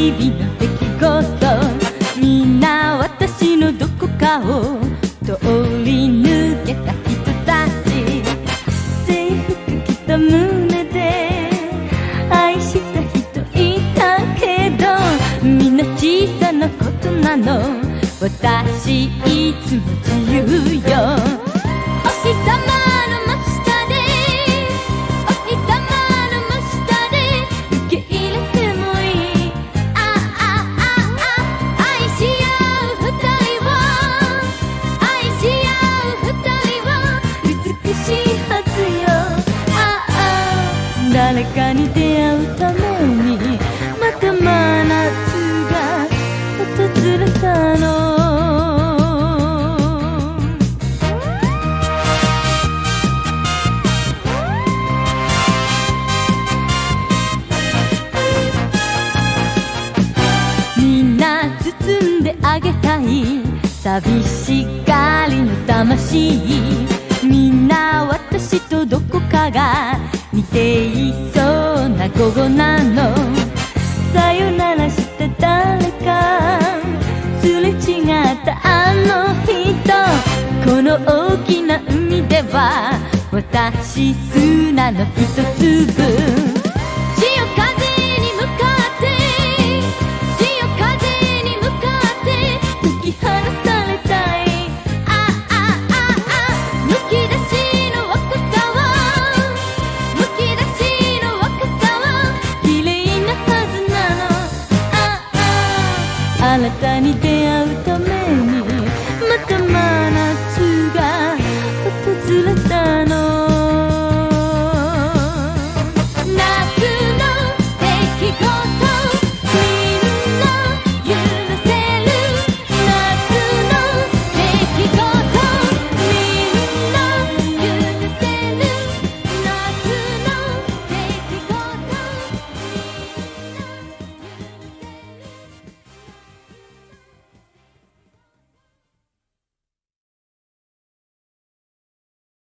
日々の出来事、みんな私のどこかを通り抜けた人たち、制服着た胸で愛した人いたけど、みんな小さなことなの、私いつも自由よ。お日様の真下で、お日様の真下で受け入れてもいい。愛し合う二人は、愛し合う二人は美しいはずよ。誰かに出会うためにまた真夏が訪れたの。みんな包んであげたい寂しがりの魂、みんな私とどこかが似ていそうな午後なの。さよならした誰か、すれ違ったあの人、この大きな海では私砂の一粒。潮風に向かって、潮風に向かって突き放されたい。むき出しの若さは、むき出しの若さは綺麗なはずなの。新たに